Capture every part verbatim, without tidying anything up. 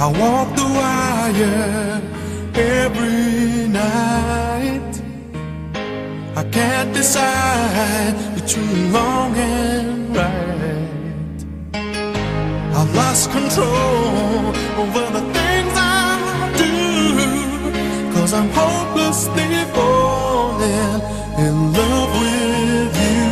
I walk the wire every night. I can't decide between wrong and right. I've lost control over the things I do, 'cause I'm hopelessly falling in love with you.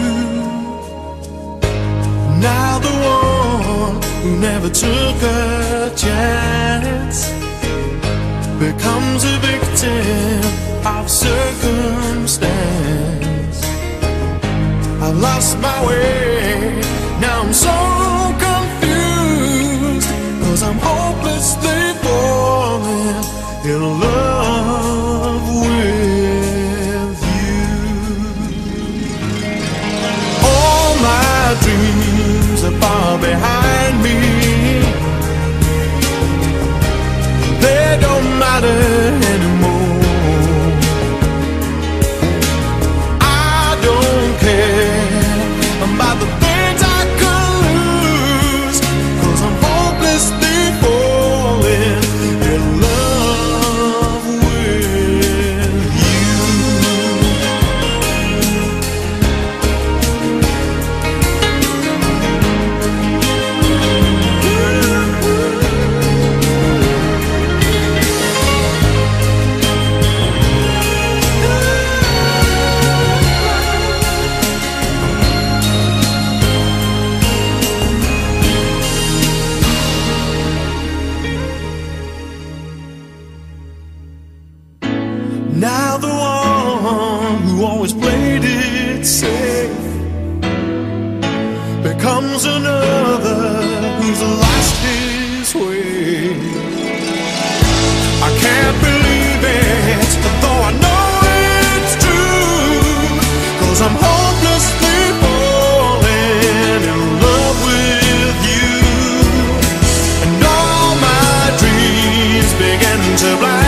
Now the one who never took a chance becomes a victim of circumstance. I've lost my way, now I'm so confused, 'cause I'm hopelessly falling in love with you. All my dreams are far behind me. They don't matter anymore. I don't care about the things I could lose, 'cause I'm hopelessly falling in love with you. Now the one who always played it safe becomes another who's lost his way. I can't believe it, though I know it's true, 'cause I'm hopelessly falling in love with you. And all my dreams begin to blind